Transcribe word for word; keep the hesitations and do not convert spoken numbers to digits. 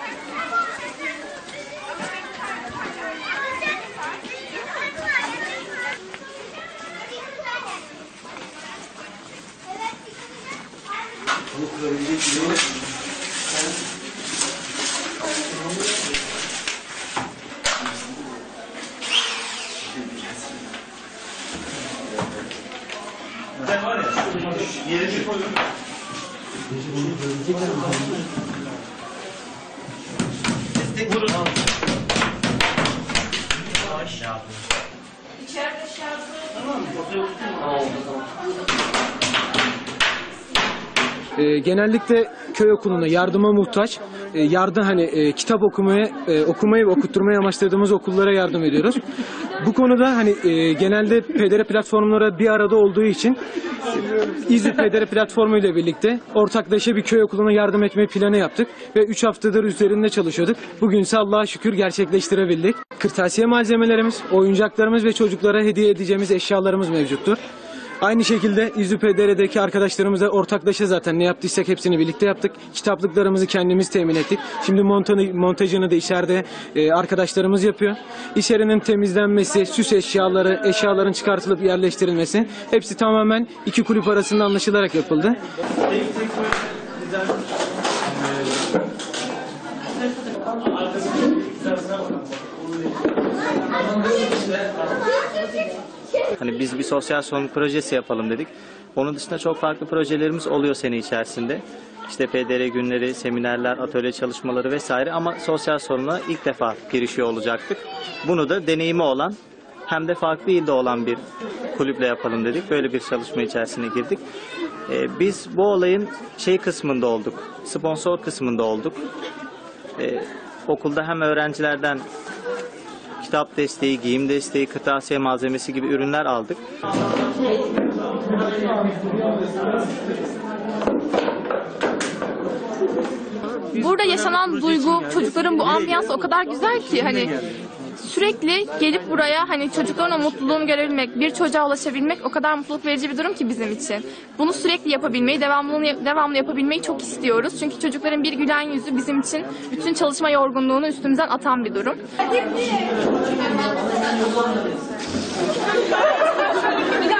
Sen var ya, yeri koyun. Destek vurun. İçeride şarjı. Tamam mı? Tamam. E, genellikle köy okuluna yardıma muhtaç, e, yardım hani e, kitap okumaya, e, okumayı ve okutturmayı amaçladığımız okullara yardım ediyoruz. Bu konuda hani e, genelde P D R platformları bir arada olduğu için e, İzmir P D R platformu ile birlikte ortaklaşa bir köy okuluna yardım etme planı yaptık ve üç haftadır üzerinde çalışıyorduk. Bugünse Allah'a şükür gerçekleştirebildik. Kırtasiye malzemelerimiz, oyuncaklarımız ve çocuklara hediye edeceğimiz eşyalarımız mevcuttur. Aynı şekilde İzmir P D R'deki arkadaşlarımızla ortaklaşa zaten ne yaptıysak hepsini birlikte yaptık. Kitaplıklarımızı kendimiz temin ettik. Şimdi montajını, montajını da içeride e, arkadaşlarımız yapıyor. İçerinin temizlenmesi, süs eşyaları, eşyaların çıkartılıp yerleştirilmesi hepsi tamamen iki kulüp arasında anlaşılarak yapıldı. Hani biz bir sosyal sorumluluk projesi yapalım dedik. Onun dışında çok farklı projelerimiz oluyor sene içerisinde. İşte P D R günleri, seminerler, atölye çalışmaları vesaire ama sosyal sorumluluğa ilk defa girişiyor olacaktık. Bunu da deneyimi olan hem de farklı ilde olan bir kulüple yapalım dedik. Böyle bir çalışma içerisine girdik. Ee, biz bu olayın şey kısmında olduk, sponsor kısmında olduk. Ee, okulda hem öğrencilerden kitap desteği, giyim desteği, kırtasiye malzemesi gibi ürünler aldık. Burada yaşanan duygu, çocukların bu ambiyansı o kadar güzel ki hani sürekli gelip buraya hani çocukların o mutluluğunu görebilmek, bir çocuğa ulaşabilmek o kadar mutluluk verici bir durum ki bizim için. Bunu sürekli yapabilmeyi, devamlı, devamlı yapabilmeyi çok istiyoruz. Çünkü çocukların bir gülen yüzü bizim için bütün çalışma yorgunluğunu üstümüzden atan bir durum. Bir